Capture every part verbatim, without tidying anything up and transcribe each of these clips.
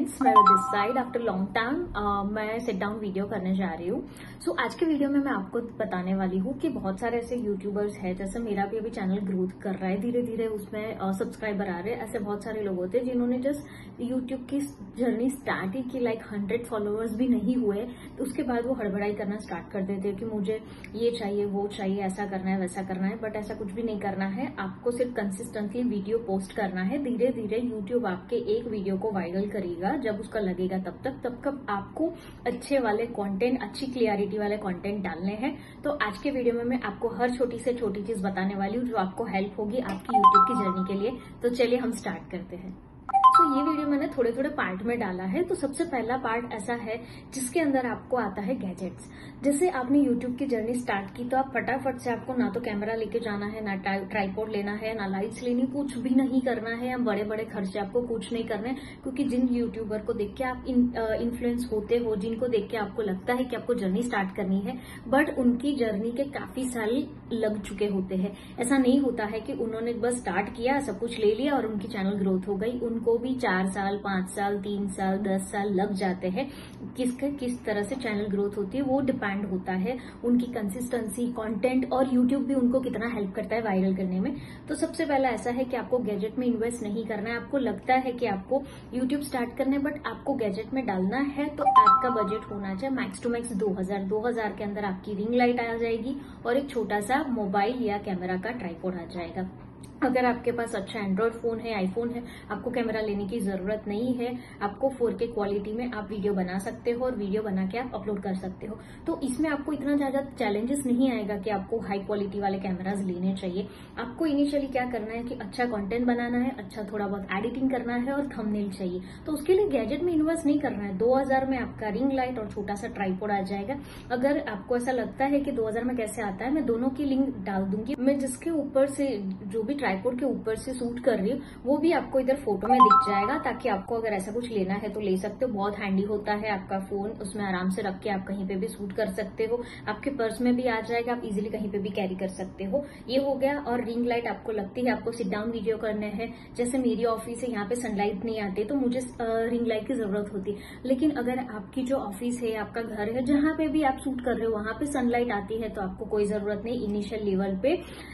Friends, मैं this side after long time मैं sit down video करने जा रही हूँ। सो so, आज के वीडियो में मैं आपको बताने वाली हूँ कि बहुत सारे ऐसे यूट्यूबर्स हैं, जैसे मेरा भी अभी चैनल ग्रोथ कर रहा है धीरे धीरे, उसमें सब्सक्राइबर uh, आ रहे हैं। ऐसे बहुत सारे लोग होते हैं जिन्होंने जस्ट यूट्यूब की जर्नी स्टार्ट ही की, लाइक हंड्रेड फॉलोअर्स भी नहीं हुए तो उसके बाद वो हड़बड़ाई करना स्टार्ट कर देते हैं कि मुझे ये चाहिए वो चाहिए, ऐसा करना है वैसा करना है। बट ऐसा कुछ भी नहीं करना है, आपको सिर्फ कंसिस्टेंटली वीडियो पोस्ट करना है। धीरे धीरे यूट्यूब आपके एक वीडियो को वायरल करेगा, जब उसका लगेगा तब तक तब तक आपको अच्छे वाले कंटेंट, अच्छी क्लियरिटी वाले कंटेंट डालने हैं। तो आज के वीडियो में मैं आपको हर छोटी से छोटी चीज बताने वाली हूँ जो आपको हेल्प होगी आपकी यूट्यूब की जर्नी के लिए। तो चलिए हम स्टार्ट करते हैं। तो ये वीडियो मैंने थोड़े थोड़े पार्ट में डाला है। तो सबसे पहला पार्ट ऐसा है जिसके अंदर आपको आता है गैजेट्स। जैसे आपने यूट्यूब की जर्नी स्टार्ट की तो आप फटाफट से, आपको ना तो कैमरा लेके जाना है, ना ट्राइपॉड लेना है, ना लाइट्स लेनी, कुछ भी नहीं करना है। या बड़े बड़े खर्चे आपको कुछ नहीं करने, क्योंकि जिन यूट्यूबर को देख के आप इन्फ्लुएंस होते हो, जिनको देख के आपको लगता है कि आपको जर्नी स्टार्ट करनी है, बट उनकी जर्नी के काफी साल लग चुके होते हैं। ऐसा नहीं होता है कि उन्होंने बस स्टार्ट किया, सब कुछ ले लिया और उनकी चैनल ग्रोथ हो गई। उनको भी चार साल, पांच साल, तीन साल, दस साल लग जाते हैं। किसका किस तरह से चैनल ग्रोथ होती है वो डिपेंड होता है उनकी कंसिस्टेंसी, कंटेंट, और यूट्यूब भी उनको कितना हेल्प करता है वायरल करने में। तो सबसे पहला ऐसा है कि आपको गैजेट में इन्वेस्ट नहीं करना है। आपको लगता है कि आपको यूट्यूब स्टार्ट करना है बट आपको गैजेट में डालना है, तो आपका बजट होना चाहिए मैक्स टू मैक्स दो हजार दो हजार के अंदर आपकी रिंग लाइट आ जाएगी और एक छोटा सा मोबाइल या कैमरा का ट्राइपॉड आ जाएगा। अगर आपके पास अच्छा एंड्रॉइड फोन है, आईफोन है, आपको कैमरा लेने की जरूरत नहीं है। आपको फोर के क्वालिटी में आप वीडियो बना सकते हो और वीडियो बना के आप अपलोड कर सकते हो। तो इसमें आपको इतना ज्यादा चैलेंजेस नहीं आएगा कि आपको हाई क्वालिटी वाले कैमराज लेने चाहिए। आपको इनिशियली क्या करना है कि अच्छा कंटेंट बनाना है, अच्छा थोड़ा बहुत एडिटिंग करना है और थंबनेल चाहिए। तो उसके लिए गैजेट में इन्वेस्ट नहीं करना है। दो हजार में आपका रिंग लाइट और छोटा सा ट्राइपॉड आ जाएगा। अगर आपको ऐसा लगता है कि दो हजार में कैसे आता है, मैं दोनों की लिंक डाल दूंगी। मैं जिसके ऊपर से, जो भी ट्राइपॉड के ऊपर से शूट कर रही हूँ, वो भी आपको इधर फोटो में दिख जाएगा, ताकि आपको अगर ऐसा कुछ लेना है तो ले सकते हो। बहुत हैंडी होता है आपका फोन, उसमें आराम से रख के आप कहीं पे भी शूट कर सकते हो। आपके पर्स में भी आ जाएगा, आप इजीली कहीं पे भी कैरी कर सकते हो। ये हो गया। और रिंग लाइट आपको लगती है आपको सिट डाउन वीडियो करने हैं, जैसे मेरी ऑफिस है, यहाँ पे सनलाइट नहीं आती तो मुझे रिंग लाइट की जरूरत होती है। लेकिन अगर आपकी जो ऑफिस है, आपका घर है, जहां पे भी आप शूट कर रहे हो वहां पे सनलाइट आती है, तो आपको कोई जरूरत नहीं इनिशियल लेवल पे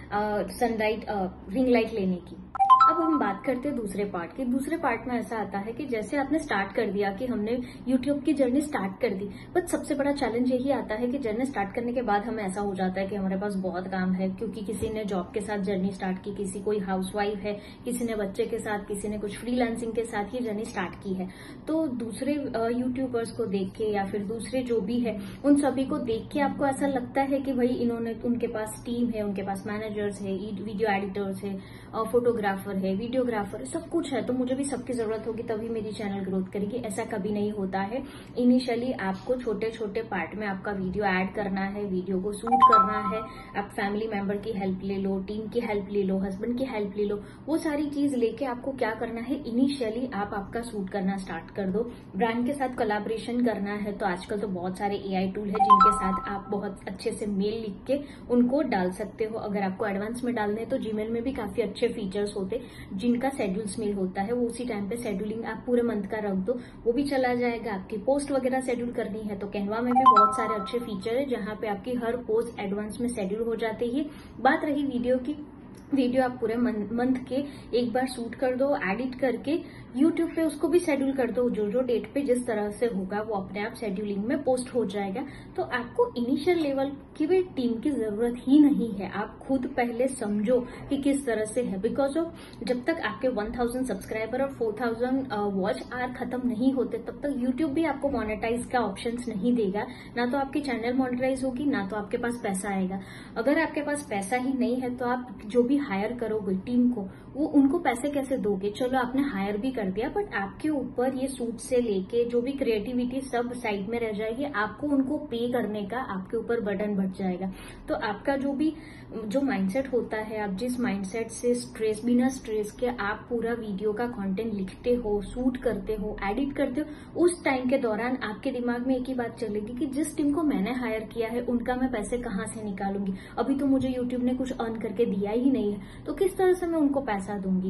सनलाइट रिंग लाइट लेने की। अब हम बात करते हैं दूसरे पार्ट की। दूसरे पार्ट में ऐसा आता है कि जैसे आपने स्टार्ट कर दिया, कि हमने यूट्यूब की जर्नी स्टार्ट कर दी, बट सबसे बड़ा चैलेंज यही आता है कि जर्नी स्टार्ट करने के बाद हमें ऐसा हो जाता है कि हमारे पास बहुत काम है, क्योंकि किसी ने जॉब के साथ जर्नी स्टार्ट की, किसी कोई हाउसवाइफ है, किसी ने बच्चे के साथ, किसी ने कुछ फ्रीलांसिंग के साथ ये जर्नी स्टार्ट की है। तो दूसरे यूट्यूबर्स को देख के या फिर दूसरे जो भी है उन सभी को देख के आपको ऐसा लगता है कि भाई इन्होंने, उनके पास टीम है, उनके पास मैनेजर्स है, वीडियो एडिटर्स है, फोटोग्राफर है, वीडियोग्राफर है, सब कुछ है, तो मुझे भी सबकी जरूरत होगी तभी मेरी चैनल ग्रोथ करेगी। ऐसा कभी नहीं होता है। इनिशियली आपको छोटे छोटे पार्ट में आपका वीडियो ऐड करना है, वीडियो को शूट करना है। आप फैमिली मेंबर की हेल्प ले लो, टीम की हेल्प ले लो, हस्बैंड की हेल्प ले लो। वो सारी चीज लेके आपको क्या करना है, इनिशियली आप आपका शूट करना स्टार्ट कर दो। ब्रांड के साथ कोलैबोरेशन करना है तो आजकल तो बहुत सारे एआई टूल है जिनके साथ आप बहुत अच्छे से मेल लिख के उनको डाल सकते हो। अगर आपको एडवांस में डालने हैं तो जीमेल में भी काफी अच्छे फीचर्स होते जिनका शेड्यूल्स मेल होता है, वो उसी टाइम पे शेड्यूलिंग आप पूरे मंथ का रख दो, वो भी चला जाएगा। आपकी पोस्ट वगैरह शेड्यूल करनी है तो कैनवा में भी बहुत सारे अच्छे फीचर है जहां पे आपकी हर पोस्ट एडवांस में शेड्यूल हो जाती है। बात रही वीडियो की, वीडियो आप पूरे मंथ के एक बार शूट कर दो, एडिट करके यूट्यूब पे उसको भी शेड्यूल कर दो। जो जो डेट पे जिस तरह से होगा वो अपने आप शेड्यूलिंग में पोस्ट हो जाएगा। तो आपको इनिशियल लेवल की भी टीम की जरूरत ही नहीं है। आप खुद पहले समझो कि किस तरह से है, बिकॉज ऑफ जब तक आपके वन थाउजेंड सब्सक्राइबर और फोर थाउजेंड वॉच आवर खत्म नहीं होते तब तक यूट्यूब भी आपको मोनेटाइज का ऑप्शन नहीं देगा। ना तो आपकी चैनल मोनेटाइज होगी, ना तो आपके पास पैसा आएगा। अगर आपके पास पैसा ही नहीं है तो आप जो भी हायर करोगे टीम को, वो उनको पैसे कैसे दोगे? चलो आपने हायर भी कर दिया, बट आपके ऊपर ये सूट से लेके जो भी क्रिएटिविटी सब साइड में रह जाएगी। आपको उनको पे करने का आपके ऊपर बर्डन बढ़ जाएगा। तो आपका जो भी जो माइंडसेट होता है, आप जिस माइंडसेट से स्ट्रेस, बिना स्ट्रेस के आप पूरा वीडियो का कंटेंट लिखते हो, शूट करते हो, एडिट करते हो, उस टाइम के दौरान आपके दिमाग में एक ही बात चलेगी कि जिस टीम को मैंने हायर किया है उनका मैं पैसे कहाँ से निकालूंगी? अभी तो मुझे यूट्यूब ने कुछ अर्न करके दिया ही नहीं है, तो किस तरह से मैं उनको पैसा दूंगी?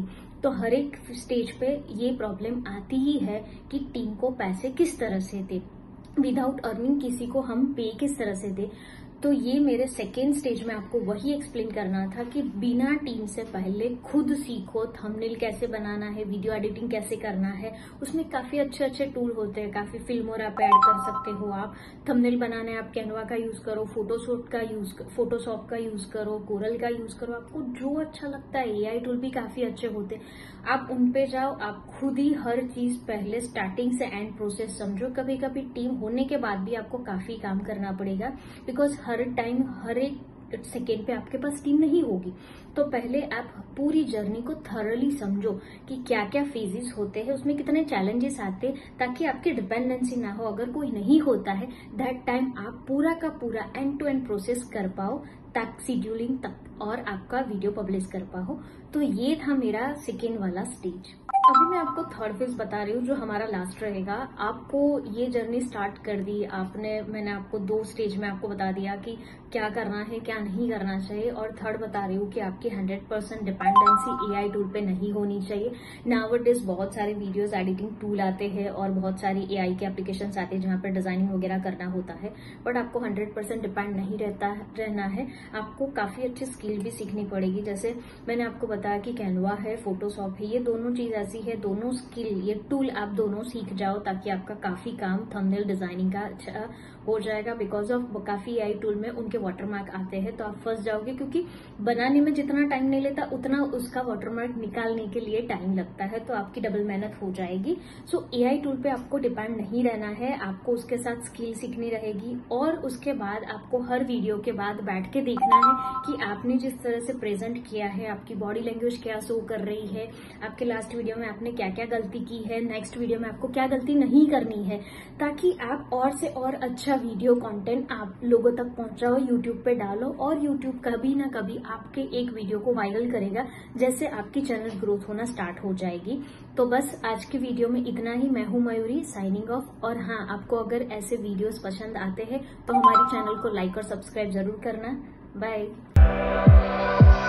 तो हर एक स्टेज पे ये प्रॉब्लम आती ही है कि टीम को पैसे किस तरह से दे, विदाउट अर्निंग किसी को हम पे किस तरह से दे। तो ये मेरे सेकेंड स्टेज में आपको वही एक्सप्लेन करना था कि बिना टीम से पहले खुद सीखो थंबनेल कैसे बनाना है, वीडियो एडिटिंग कैसे करना है। उसमें काफी अच्छे अच्छे टूल होते हैं, काफी फिल्म और आप ऐड कर सकते हो। आप थंबनेल बनाने आप कैनवा का यूज करो, फोटोशॉप का यूज फोटोशॉप का यूज करो, कोरल का यूज करो, आपको जो अच्छा लगता है। एआई टूल भी काफी अच्छे होते हैं, आप उन पे जाओ। आप खुद ही हर चीज पहले स्टार्टिंग से एंड प्रोसेस समझो। कभी कभी टीम होने के बाद भी आपको काफी काम करना पड़ेगा, बिकॉज हर टाइम हर एक सेकेंड पे आपके पास टीम नहीं होगी। तो पहले आप पूरी जर्नी को थॉरली समझो कि क्या क्या फेजेस होते हैं, उसमें कितने चैलेंजेस आते हैं, ताकि आपकी डिपेंडेंसी ना हो। अगर कोई नहीं होता है दैट टाइम आप पूरा का पूरा एंड टू एंड प्रोसेस कर पाओ, तक शेड्यूलिंग तक, और आपका वीडियो पब्लिश कर पाओ। तो ये था मेरा सेकेंड वाला स्टेज। अभी मैं आपको थर्ड फेज बता रही हूँ जो हमारा लास्ट रहेगा। आपको ये जर्नी स्टार्ट कर दी आपने, मैंने आपको दो स्टेज में आपको बता दिया कि क्या करना है क्या नहीं करना चाहिए, और थर्ड बता रही हूँ कि आपकी hundred percent dependency AI tool पे नहीं होनी चाहिए। नाउअडेज बहुत सारे वीडियोस एडिटिंग टूल आते हैं और बहुत सारी एआई के एप्लीकेशन आते हैं जहाँ पर डिजाइनिंग वगैरह करना होता है, बट आपको हंड्रेड परसेंट डिपेंड नहीं रहता रहना है। आपको काफी अच्छी स्किल भी सीखनी पड़ेगी। जैसे मैंने आपको बताया कि कैनवा है, फोटोशॉप है, ये दोनों चीज ऐसी है, दोनों स्किल, ये टूल आप दोनों सीख जाओ ताकि आपका काफी काम थंबनेल डिजाइनिंग का अच्छा हो जाएगा। बिकॉज ऑफ काफी एआई टूल में उनके वाटरमार्क आते हैं, तो आप फंस जाओगे, क्योंकि बनाने में जितना टाइम नहीं लेता उतना उसका वाटरमार्क निकालने के लिए टाइम लगता है, तो आपकी डबल मेहनत हो जाएगी। सो एआई टूल पे आपको डिपेंड नहीं रहना है, आपको उसके साथ स्किल सीखनी रहेगी। और उसके बाद आपको हर वीडियो के बाद बैठ के देखना है कि आपने जिस तरह से प्रेजेंट किया है, आपकी बॉडी लैंग्वेज क्या शो कर रही है, आपके लास्ट वीडियो में आपने क्या क्या गलती की है, नेक्स्ट वीडियो में आपको क्या गलती नहीं करनी है, ताकि आप और से और अच्छा वीडियो कंटेंट आप लोगों तक पहुंचाओ, यूट्यूब पे डालो, और यूट्यूब कभी ना कभी आपके एक वीडियो को वायरल करेगा, जैसे आपकी चैनल ग्रोथ होना स्टार्ट हो जाएगी। तो बस आज की वीडियो में इतना ही। मैं हूं मयूरी, साइनिंग ऑफ। और हाँ, आपको अगर ऐसे वीडियोस पसंद आते हैं तो हमारी चैनल को लाइक और सब्सक्राइब जरूर करना। बाय।